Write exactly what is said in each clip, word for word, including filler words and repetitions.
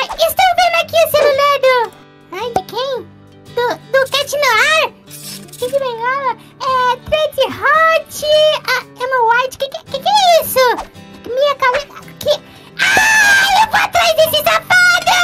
Ai, estou vendo aqui o celular do... Ai, de quem? Do, do Cat Noir. Que de bengala? É... Trade Hot... Ah, Emma White. Que, que que é isso? Minha cabeça... Que... Ai, eu vou atrás desse safado!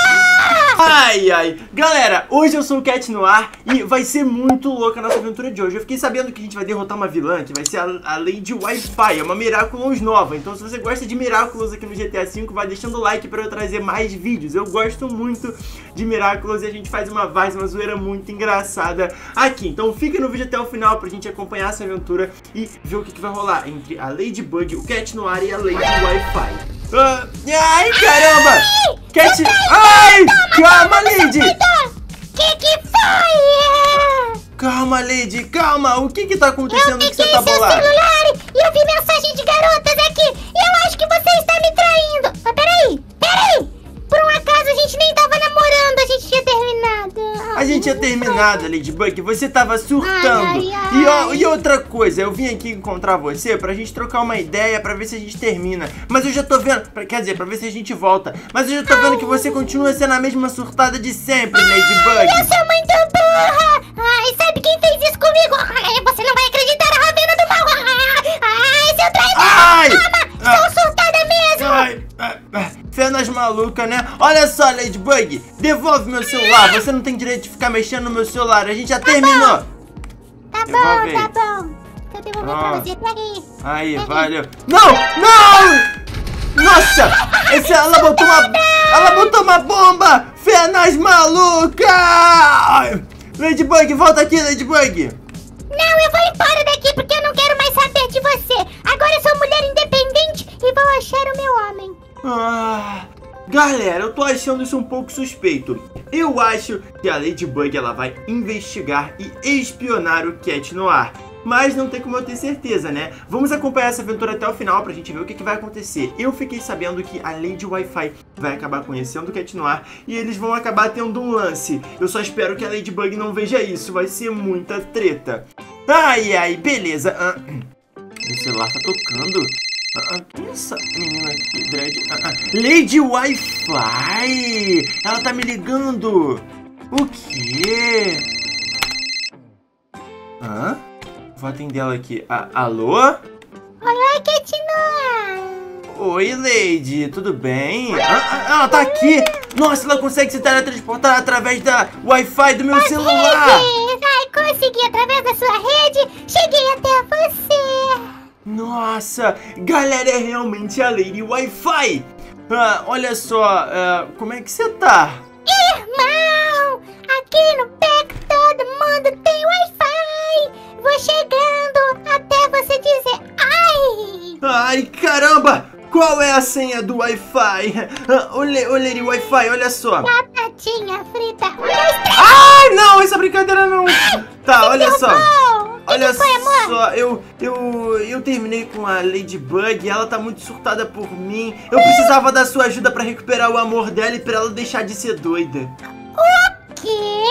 Ai, ai. Galera, hoje eu sou o Cat Noir e vai ser muito louca a nossa aventura de hoje. Eu fiquei sabendo que a gente vai derrotar uma vilã, que vai ser a, a Lady Wi-Fi, é uma Miraculous nova. Então se você gosta de Miraculous aqui no G T A cinco, vai deixando o like pra eu trazer mais vídeos. Eu gosto muito de Miraculous e a gente faz uma vaz, uma zoeira muito engraçada aqui. Então fica no vídeo até o final pra gente acompanhar essa aventura e ver o que, que vai rolar entre a Ladybug, o Cat Noir e a Lady Wi-Fi. Uh, ai, caramba! Ai, Cat... Ai! Calma, Lady! Que que foi? Calma, Lady, calma! O que que tá acontecendo que você tá Eu peguei seu bolado? celular e eu vi mensagem de garotas aqui. Eu acho que você está me traindo. Mas peraí, peraí. Por um acaso a gente nem tava namorando, a gente tinha terminado. A gente tinha terminado, Ladybug, você tava surtando. Ai, ai, E, ó, ai. e outra coisa, eu vim aqui encontrar você pra gente trocar uma ideia, pra ver se a gente termina. Mas eu já tô vendo, pra- quer dizer, pra ver se a gente volta. Mas eu já tô vendo que você continua sendo a mesma surtada de sempre, Ladybug. Eu sou muito burra. Ai, sabe quem fez isso comigo? Ai, você não vai acreditar, a Ravena do mal. Ai, seu traidor. Ai! Toma, sou surtada mesmo. Ai, ai, ai, Fenas maluca, né? Olha só, Ladybug, devolve meu celular. Você não tem direito de ficar mexendo no meu celular. A gente já terminou. Tá Devolve bom, aí. tá bom. Tô devolvendo pra Ah. você, pega aí. Aí, Pega valeu. Não, não! Nossa! Esse, ela botou uma... Ela botou uma bomba! Fenas maluca! Ai, Ladybug, volta aqui, Ladybug. Não, eu vou embora daqui porque eu não quero mais saber de você. Agora eu sou mulher independente e vou achar o meu homem. Ah, galera, eu tô achando isso um pouco suspeito. Eu acho que a Ladybug ela vai investigar e espionar o Cat Noir. Mas não tem como eu ter certeza, né? Vamos acompanhar essa aventura até o final pra gente ver o que, que vai acontecer. Eu fiquei sabendo que a Lady Wi-Fi vai acabar conhecendo o Cat Noir e eles vão acabar tendo um lance. Eu só espero que a Ladybug não veja isso, vai ser muita treta. Ai, ai, beleza. Ah, meu celular tá tocando. Ah, ah, quem é essa menina aqui, Dredd? Ah, ah. Lady Wi-Fi! Ela tá me ligando! O quê? Hã? Vou atender ela aqui. Ah, alô? Olá, Cat Noir. Oi, Lady, tudo bem? Ah, ah, ela tá aqui! Nossa, ela consegue se teletransportar através da Wi-Fi do meu celular! Rede. Ai, consegui através da sua rede. Cheguei até você. Nossa, galera, é realmente a Lady Wi-Fi! Ah, olha só, ah, como é que você tá? Irmão, aqui no P E C todo mundo tem Wi-Fi. Vou chegando até você dizer ai. Ai, caramba! Qual é a senha do Wi-Fi? Ah, ô, Le- ô, Lady Wi-Fi, olha só! Batatinha frita. Um, dois, três. Ai, não, essa brincadeira não! Tá, olha só! Derrubou. Que Olha que foi, amor? só, eu, eu, eu terminei com a Ladybug, ela tá muito surtada por mim. Eu precisava da sua ajuda pra recuperar o amor dela e pra ela deixar de ser doida. O quê?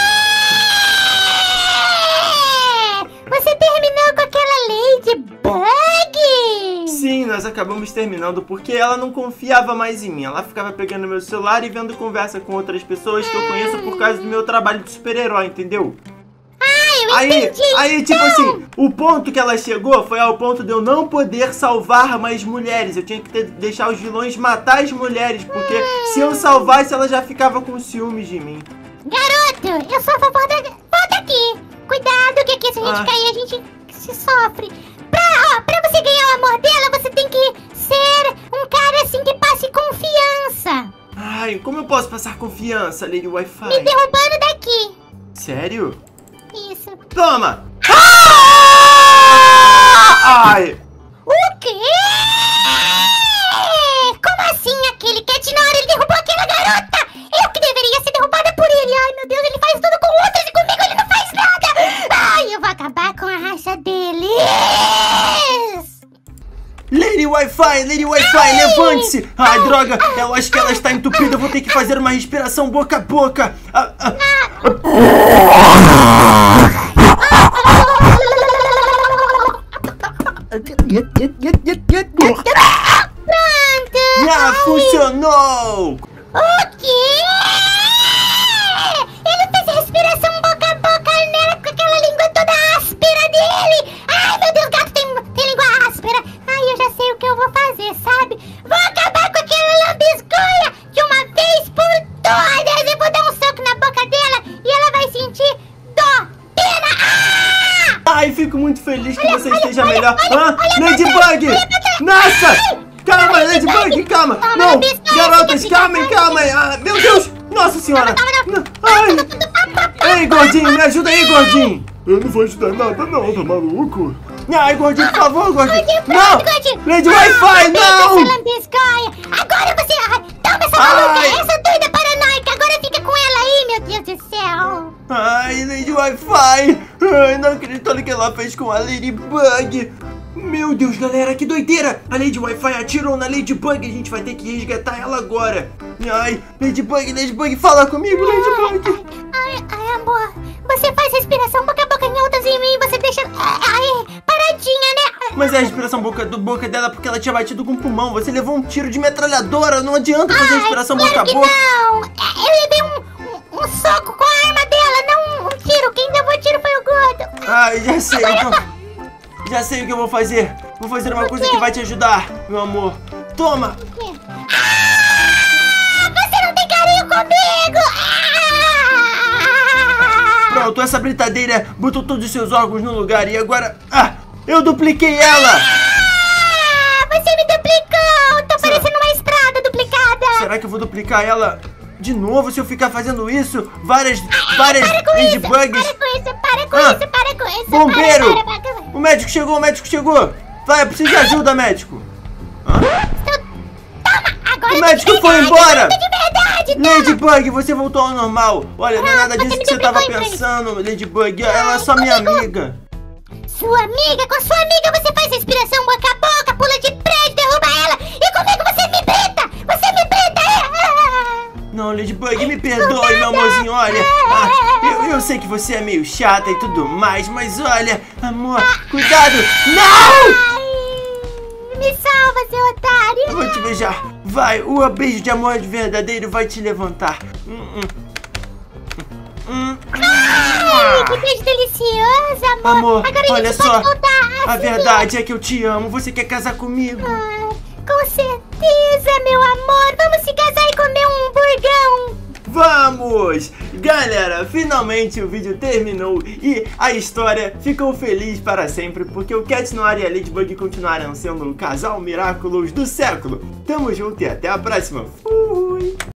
Você terminou com aquela Ladybug? Sim, nós acabamos terminando porque ela não confiava mais em mim. Ela ficava pegando meu celular e vendo conversa com outras pessoas que eu conheço por causa do meu trabalho de super-herói, entendeu? Eu Aí, entendi. aí, tipo então. assim, o ponto que ela chegou foi ao ponto de eu não poder salvar mais mulheres. Eu tinha que ter- deixar os vilões matar as mulheres, porque se eu salvasse, ela já ficava com ciúmes de mim. Garoto, eu sou a favor da... Volta aqui. Cuidado, que aqui se a gente Ah. cair, a gente se sofre. Pra, ó, pra você ganhar o amor dela, você tem que ser um cara assim que passe confiança. Ai, como eu posso passar confiança, Lady Wi-Fi? Me derrubando daqui. Sério? Isso. Toma! Ai! O quê? Como assim aquele Cat Noir, ele derrubou aquela garota? Eu que deveria ser derrubada por ele. Ai, meu Deus, ele faz tudo com outras e comigo ele não faz nada. Ai, eu vou acabar com a raça deles. Lady Wi-Fi, Lady Wi-Fi, levante-se! Ai, droga, eu acho que ela está entupida, eu vou ter que fazer uma respiração boca a boca. Ah, ah. Pronto. Já funcionou! O quê? muito feliz que você esteja melhor. Ah, Ladybug! Nossa! Calma, Ladybug, calma! Não! Garotas, calma, calma! Ah, meu Deus! Nossa senhora! Ai! Ei, gordinho, me ajuda aí, gordinho! Eu não vou ajudar nada não, tá maluco? Ai, gordinho, por favor, gordinho! Não! Gordinho. Lady Wi-Fi, não! Essa lambisgoia. Agora você... ah, toma essa maluca, Ai. essa doida paranoica. Agora fica com ela aí, meu Deus do céu. Ai, Lady Wi-Fi! Ai, não acredito no que ela fez com a Ladybug! Meu Deus, galera, que doideira! A Lady Wi-Fi atirou na Ladybug, a gente vai ter que resgatar ela agora! Ai, Ladybug, Ladybug, fala comigo, Ladybug! Ai, ai, amor, você faz respiração boca a boca em altas em mim, você deixa... Ai, paradinha, né? Mas é a respiração boca, do boca dela porque ela tinha batido com o pulmão, você levou um tiro de metralhadora, não adianta fazer Ai, respiração claro boca a que boca! não! Eu levei um, um, um soco com a arma dela, não um tiro, quem levou tiro foi o gordo! Ai, já sei, então... Já sei o que eu vou fazer. Vou fazer uma coisa que vai te ajudar, meu amor. Toma! Ah, você não tem carinho comigo! Ah! Pronto, essa britadeira botou todos os seus órgãos no lugar e agora... Ah! Eu dupliquei ela! Ah, você me duplicou! Tô Será? parecendo uma estrada duplicada! Será que eu vou duplicar ela de novo se eu ficar fazendo isso? Várias, várias Para com isso! Ladybugs... Para com isso! Para com Ah, isso! Para com isso! bombeiro! Para, para, para, para. O médico chegou, o médico chegou! Vai, eu preciso de ajuda, médico! Hã? Toma! Agora O eu tô médico de foi verdade, embora! eu tô de verdade! Toma. Ladybug, você voltou ao normal! Olha, não é nada você disso me que você tava duplicou, então. pensando, Ladybug. Ela é só minha amiga. Sua amiga, com sua amiga você faz respiração boca a boca, pula de prédio, derruba ela! E comigo você me brita! Você me brita! Ah! Não, Ladybug, me perdoe, meu amorzinho, olha. Ah, eu, eu sei que você é meio chata e tudo mais, mas olha, amor, cuidado! Não! Ai, me salva, seu otário! Eu vou te beijar. Vai, o beijo de amor verdadeiro vai te levantar. Hum, hum. Hum, Ai, que beijo delicioso, amor! Amor, Agora a olha gente pode só. voltar A assim verdade é que eu te amo. Você quer casar comigo? mesmo. Ah, com certeza, meu amor! Vamos se casar e comer um burgão! Vamos! Galera, finalmente o vídeo terminou e a história ficou feliz para sempre porque o Cat Noir e a Ladybug continuaram sendo o casal Miraculous do século. Tamo junto e até a próxima. Fui!